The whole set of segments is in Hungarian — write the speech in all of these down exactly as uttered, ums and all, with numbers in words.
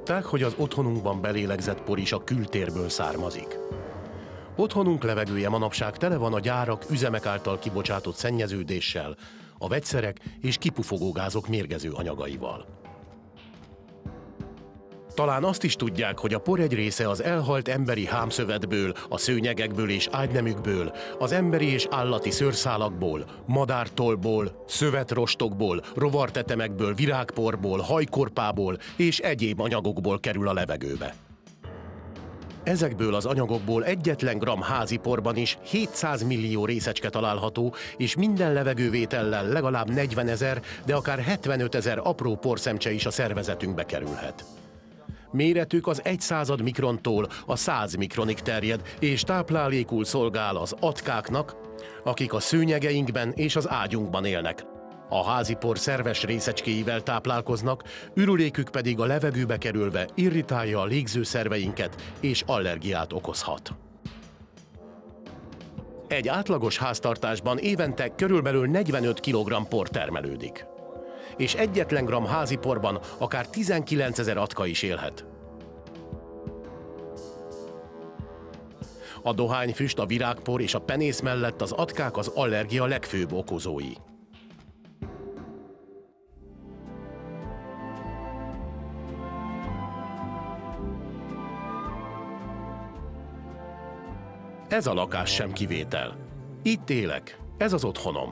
tudták, hogy az otthonunkban belélegzett por is a kültérből származik? Otthonunk levegője manapság tele van a gyárak, üzemek által kibocsátott szennyeződéssel, a vegyszerek és kipufogógázok mérgező anyagaival. Talán azt is tudják, hogy a por egy része az elhalt emberi hámszövetből, a szőnyegekből és ágynemükből, az emberi és állati szőrszálakból, madártollból, szövetrostokból, rovartetemekből, virágporból, hajkorpából és egyéb anyagokból kerül a levegőbe. Ezekből az anyagokból egyetlen gram házi porban is hétszáz millió részecske található, és minden levegővétellel legalább negyvenezer, de akár hetvenötezer apró porszemcse is a szervezetünkbe kerülhet. Méretük az egy század mikrontól a száz mikronig terjed, és táplálékul szolgál az atkáknak, akik a szőnyegeinkben és az ágyunkban élnek. A házipor szerves részecskéivel táplálkoznak, ürülékük pedig a levegőbe kerülve irritálja a légzőszerveinket és allergiát okozhat. Egy átlagos háztartásban évente körülbelül negyvenöt kilogramm por termelődik. És egyetlen gram háziporban akár tizenkilencezer atka is élhet. A dohányfüst, a virágpor és a penész mellett az atkák az allergia legfőbb okozói. Ez a lakás sem kivétel. Itt élek, ez az otthonom.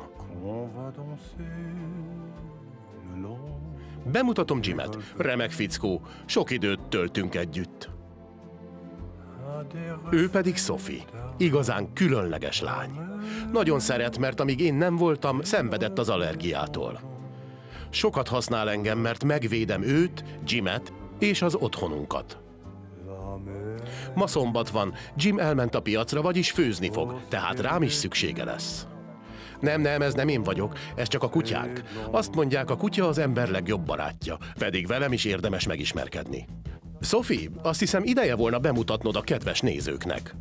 Bemutatom Jimet, remek fickó, sok időt töltünk együtt. Ő pedig Sophie, igazán különleges lány. Nagyon szeret, mert amíg én nem voltam, szenvedett az allergiától. Sokat használ engem, mert megvédem őt, Jimet és az otthonunkat. Ma szombat van, Jim elment a piacra, vagyis főzni fog, tehát rám is szüksége lesz. Nem, nem, ez nem én vagyok, ez csak a kutyánk. Azt mondják, a kutya az ember legjobb barátja, pedig velem is érdemes megismerkedni. Sophie, azt hiszem ideje volna bemutatnod a kedves nézőknek.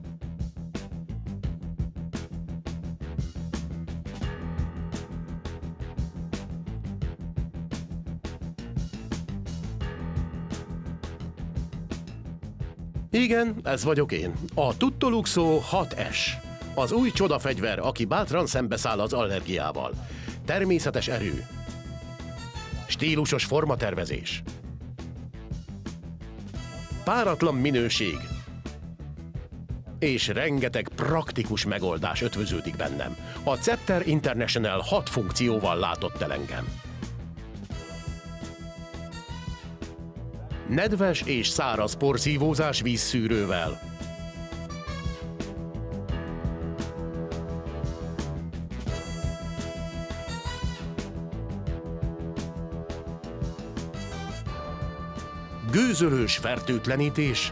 Igen, ez vagyok én, a Tutto-Luxo hat S. Az új csodafegyver, aki bátran szembeszáll az allergiával. Természetes erő. Stílusos formatervezés. Páratlan minőség. És rengeteg praktikus megoldás ötvöződik bennem. A Scepter International hat funkcióval látott el engem. Nedves és száraz porszívózás vízszűrővel. Gőzölős fertőtlenítés.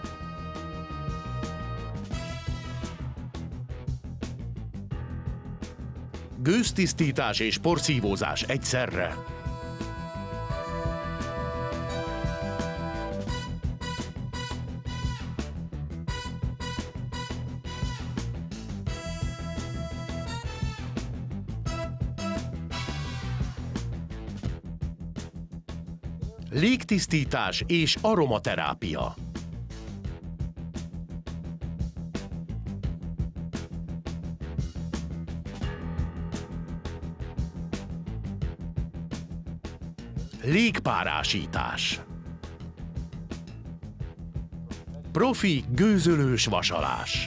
Gőztisztítás és porszívózás egyszerre. Légtisztítás és aromaterápia. Légpárásítás. Profi gőzölős vasalás.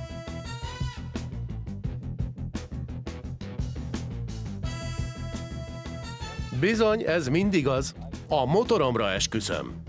Bizony, ez mindig az. A motoromra esküszöm.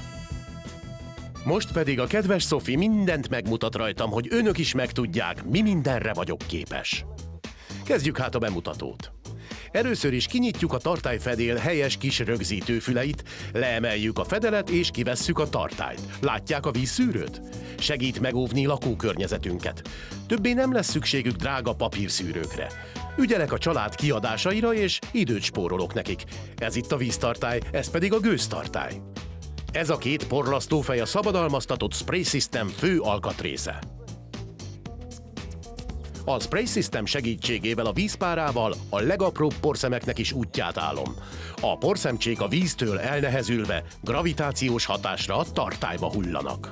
Most pedig a kedves Sophie mindent megmutat rajtam, hogy önök is megtudják, mi mindenre vagyok képes. Kezdjük hát a bemutatót. Először is kinyitjuk a tartályfedél helyes kis rögzítőfüleit, leemeljük a fedelet és kivesszük a tartályt. Látják a vízszűrőt? Segít megóvni lakókörnyezetünket. Többé nem lesz szükségük drága papírszűrőkre. Ügyelek a család kiadásaira, és időt spórolok nekik. Ez itt a víztartály, ez pedig a gőztartály. Ez a két porlasztófej a szabadalmaztatott Spray System fő alkatrésze. A Spray System segítségével a vízpárával a legapróbb porszemeknek is útját állom. A porszemcsék a víztől elnehezülve gravitációs hatásra a tartályba hullanak.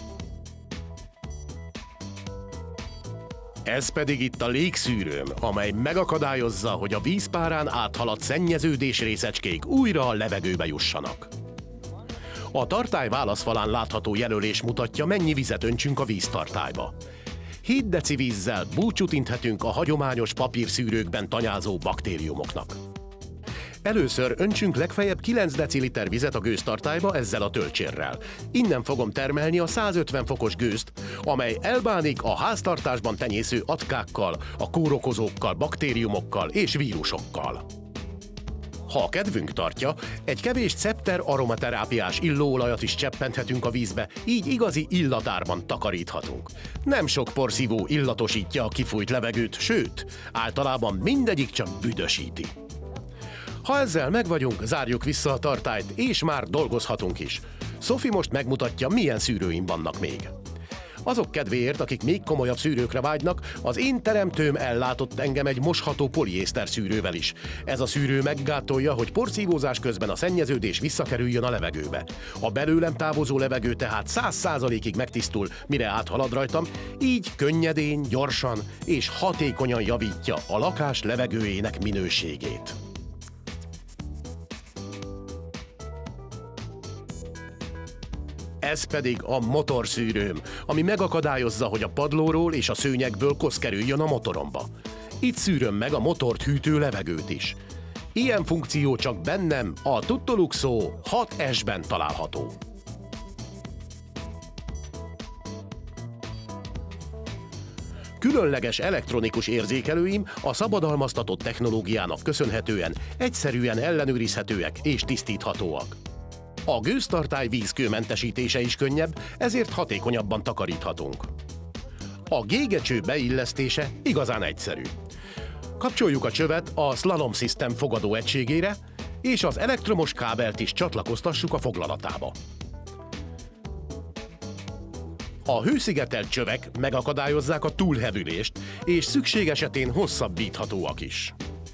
Ez pedig itt a légszűrőm, amely megakadályozza, hogy a vízpárán áthaladt szennyeződés részecskék újra a levegőbe jussanak. A tartály válaszfalán látható jelölés mutatja, mennyi vizet öntsünk a víztartályba. hét deci vízzel búcsút inthetünk a hagyományos papírszűrőkben tanyázó baktériumoknak. Először öntsünk legfeljebb kilenc deciliter vizet a gőztartályba ezzel a töltsérrel. Innen fogom termelni a százötven fokos gőzt, amely elbánik a háztartásban tenyésző atkákkal, a kórokozókkal, baktériumokkal és vírusokkal. Ha a kedvünk tartja, egy kevés Cepter aromaterápiás illóolajat is cseppenthetünk a vízbe, így igazi illatárban takaríthatunk. Nem sok porszívó illatosítja a kifújt levegőt, sőt, általában mindegyik csak büdösíti. Ha ezzel megvagyunk, zárjuk vissza a tartályt, és már dolgozhatunk is. Sophie most megmutatja, milyen szűrőim vannak még. Azok kedvéért, akik még komolyabb szűrőkre vágynak, az én teremtőm ellátott engem egy mosható poliészter szűrővel is. Ez a szűrő meggátolja, hogy porszívózás közben a szennyeződés visszakerüljön a levegőbe. A belőlem távozó levegő tehát száz százalékig megtisztul, mire áthalad rajtam, így könnyedén, gyorsan és hatékonyan javítja a lakás levegőjének minőségét. Ez pedig a motorszűrőm, ami megakadályozza, hogy a padlóról és a szőnyegből kosz kerüljön a motoromba. Itt szűröm meg a motort hűtő levegőt is. Ilyen funkció csak bennem, a Tuttoluxo hat S-ben található. Különleges elektronikus érzékelőim a szabadalmaztatott technológiának köszönhetően egyszerűen ellenőrizhetőek és tisztíthatóak. A gőztartály vízkőmentesítése is könnyebb, ezért hatékonyabban takaríthatunk. A gégecső beillesztése igazán egyszerű. Kapcsoljuk a csövet a Slalom System fogadó egységére, és az elektromos kábelt is csatlakoztassuk a foglalatába. A hőszigetelt csövek megakadályozzák a túlhevülést, és szükség esetén hosszabbíthatóak is.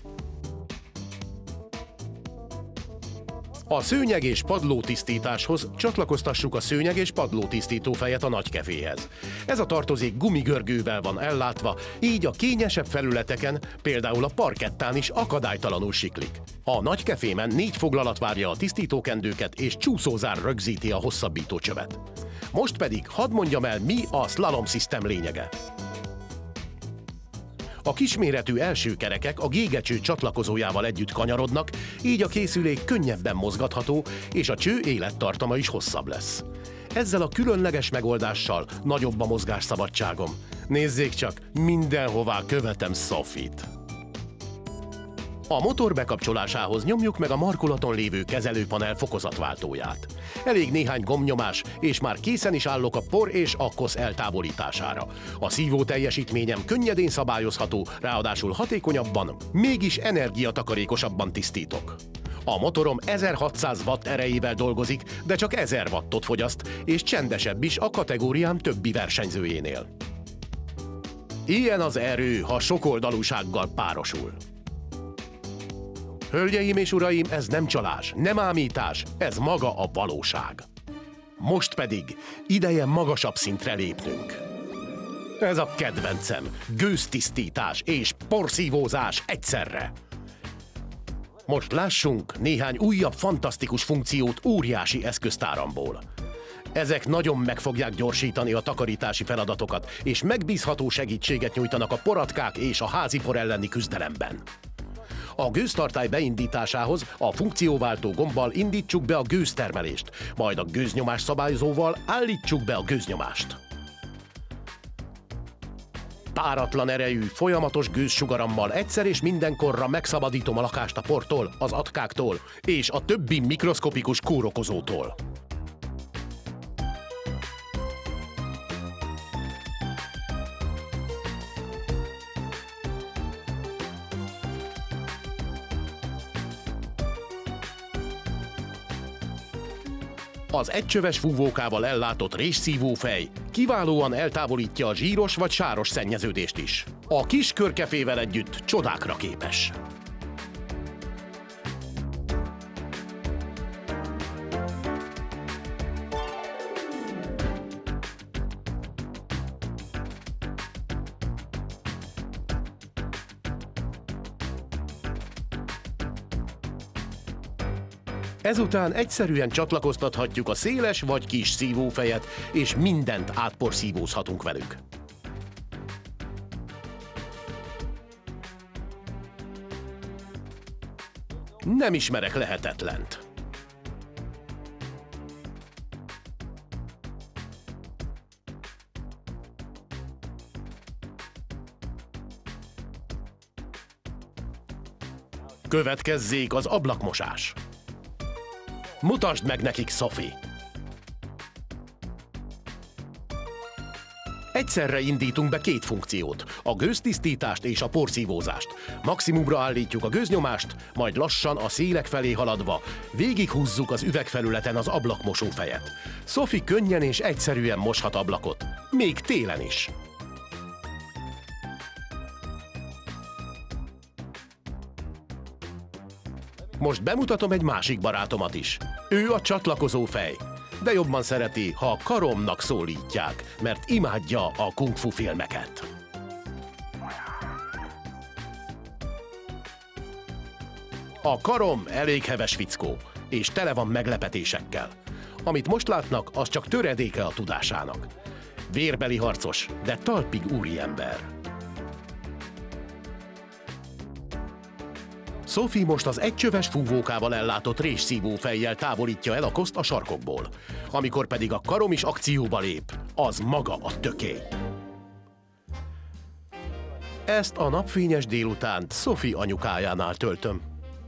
A szőnyeg és padlótisztításhoz csatlakoztassuk a szőnyeg és padlótisztító fejet a nagykeféhez. Ez a tartozék gumigörgővel van ellátva, így a kényesebb felületeken, például a parkettán is akadálytalanul siklik. A nagykefémen négy foglalat várja a tisztítókendőket, és csúszózár rögzíti a hosszabbító csövet. Most pedig hadd mondjam el, mi a Slalom System lényege. A kisméretű első kerekek a gégecső csatlakozójával együtt kanyarodnak, így a készülék könnyebben mozgatható, és a cső élettartama is hosszabb lesz. Ezzel a különleges megoldással nagyobb a mozgásszabadságom. Nézzék csak, mindenhová követem Sophie-t. A motor bekapcsolásához nyomjuk meg a markolaton lévő kezelőpanel fokozatváltóját. Elég néhány gombnyomás, és már készen is állok a por és a kosz eltávolítására. A szívó teljesítményem könnyedén szabályozható, ráadásul hatékonyabban, mégis energiatakarékosabban tisztítok. A motorom ezerhatszáz watt erejével dolgozik, de csak ezer wattot fogyaszt, és csendesebb is a kategóriám többi versenyzőjénél. Ilyen az erő, ha sokoldalúsággal párosul. Hölgyeim és uraim, ez nem csalás, nem ámítás, ez maga a valóság. Most pedig ideje magasabb szintre lépnünk. Ez a kedvencem, gőztisztítás és porszívózás egyszerre. Most lássunk néhány újabb fantasztikus funkciót óriási eszköztáramból. Ezek nagyon meg fogják gyorsítani a takarítási feladatokat, és megbízható segítséget nyújtanak a poratkák és a házipor elleni küzdelemben. A gőztartály beindításához a funkcióváltó gombbal indítsuk be a gőztermelést, majd a gőznyomás szabályozóval állítsuk be a gőznyomást. Páratlan erejű, folyamatos gőzsugarammal egyszer és mindenkorra megszabadítom a lakást a portól, az atkáktól és a többi mikroszkopikus kórokozótól. Az egycsöves fúvókával ellátott résszívófej Kiválóan eltávolítja a zsíros vagy sáros szennyeződést is. A kis körkefével együtt csodákra képes. Ezután egyszerűen csatlakoztathatjuk a széles vagy kis szívófejet, és mindent átporszívózhatunk velük. Nem ismerek lehetetlent. Következzék az ablakmosás. Mutasd meg nekik, Sophie! Egyszerre indítunk be két funkciót, a gőztisztítást és a porszívózást. Maximumra állítjuk a gőznyomást, majd lassan a szélek felé haladva végighúzzuk az üvegfelületen az ablakmosó fejet. Sophie könnyen és egyszerűen moshat ablakot, még télen is. Most bemutatom egy másik barátomat is. Ő a csatlakozó fej, de jobban szereti, ha Karomnak szólítják, mert imádja a kung fu filmeket. A Karom elég heves fickó, és tele van meglepetésekkel. Amit most látnak, az csak töredéke a tudásának. Vérbeli harcos, de talpig úriember. Sophie most az egycsöves fúvókával ellátott résszívó fejjel távolítja el a koszt a sarkokból. Amikor pedig a Karom is akcióba lép, az maga a tökély. Ezt a napfényes délutánt Sophie anyukájánál töltöm.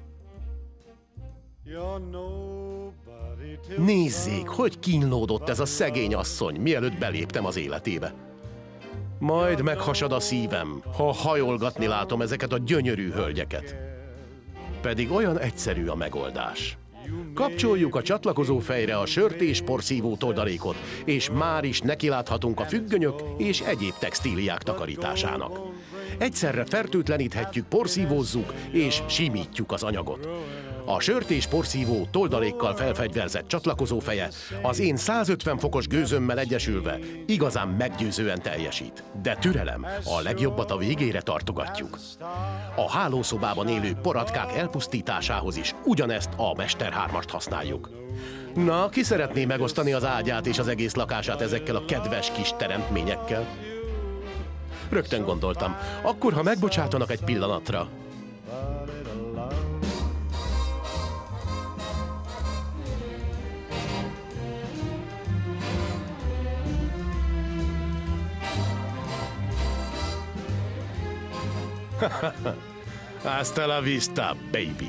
Nézzék, hogy kínlódott ez a szegény asszony, mielőtt beléptem az életébe. Majd meghasad a szívem, ha hajolgatni látom ezeket a gyönyörű hölgyeket. Pedig olyan egyszerű a megoldás. Kapcsoljuk a csatlakozó fejre a sört és porszívó toldalékot, és már is nekiláthatunk a függönyök és egyéb textíliák takarításának. Egyszerre fertőtleníthetjük, porszívózzuk és simítjuk az anyagot. A sört és porszívó toldalékkal felfegyverzett csatlakozó feje az én százötven fokos gőzömmel egyesülve igazán meggyőzően teljesít. De türelem, a legjobbat a végére tartogatjuk. A hálószobában élő poratkák elpusztításához is ugyanezt a Mester hármast használjuk. Na, ki szeretné megosztani az ágyát és az egész lakását ezekkel a kedves kis teremtményekkel? Rögtön gondoltam, akkor, ha megbocsátanak egy pillanatra. Hasta la vista, baby!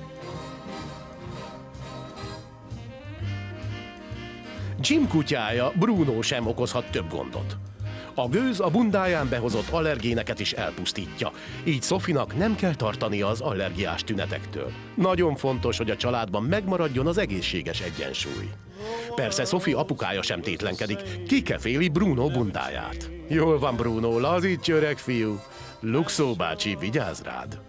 Jim kutyája, Bruno sem okozhat több gondot. A gőz a bundáján behozott allergéneket is elpusztítja, így Sophie-nak nem kell tartania az allergiás tünetektől. Nagyon fontos, hogy a családban megmaradjon az egészséges egyensúly. Persze Sophie apukája sem tétlenkedik, kikeféli Bruno bundáját. Jól van, Bruno, lazíts, öreg fiú! Luxó bácsi vigyáz rád!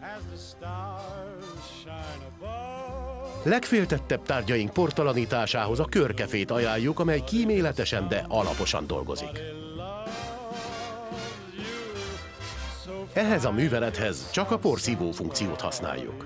Legféltettebb tárgyaink portalanításához a körkefét ajánljuk, amely kíméletesen, de alaposan dolgozik. Ehhez a művelethez csak a porszívó funkciót használjuk.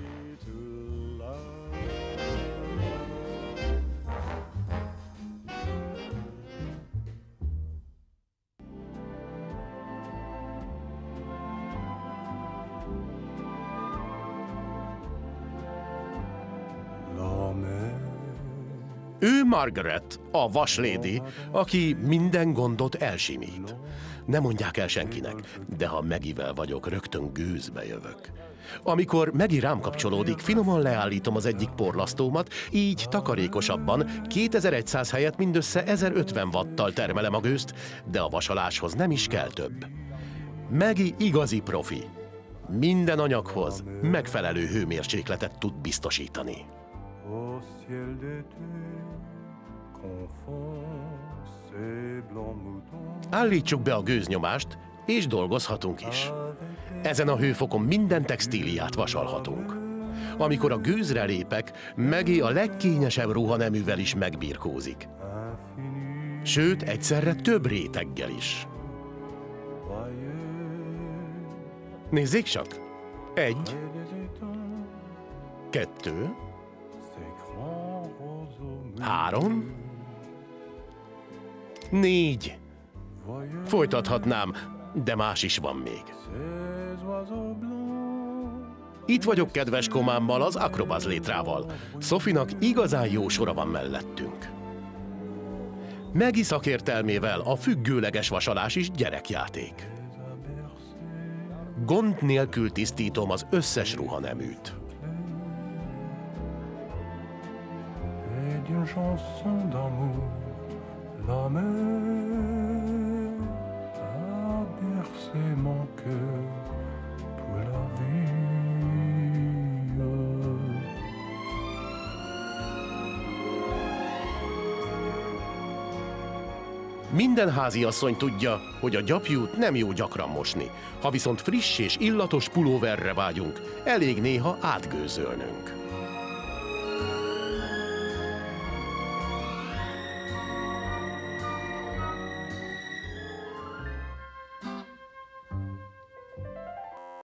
Ő Margaret, a vaslédi, aki minden gondot elsimít. Ne mondják el senkinek, de ha Maggie-vel vagyok, rögtön gőzbe jövök. Amikor Maggie rám kapcsolódik, finoman leállítom az egyik porlasztómat, így takarékosabban kétezer-száz helyett mindössze ezerötven watttal termelem a gőzt, de a vasaláshoz nem is kell több. Maggie igazi profi. Minden anyaghoz megfelelő hőmérsékletet tud biztosítani. Állítsuk be a gőznyomást, és dolgozhatunk is. Ezen a hőfokon minden textíliát vasalhatunk. Amikor a gőzre lépek, Maggie a legkényesebb ruhaneművel is megbirkózik. Sőt, egyszerre több réteggel is. Nézzék csak! Egy, kettő, három, négy. Folytathatnám, de más is van még. Itt vagyok kedves komámmal, az Acrobaz létrával. Sophie-nak igazán jó sora van mellettünk. Maggie szakértelmével a függőleges vasalás is gyerekjáték. Gond nélkül tisztítom az összes ruhaneműt. Minden háziasszony tudja, hogy a gyapjút nem jó gyakran mosni. Ha viszont friss és illatos pulóverre vágyunk, elég néha átgőzölnünk.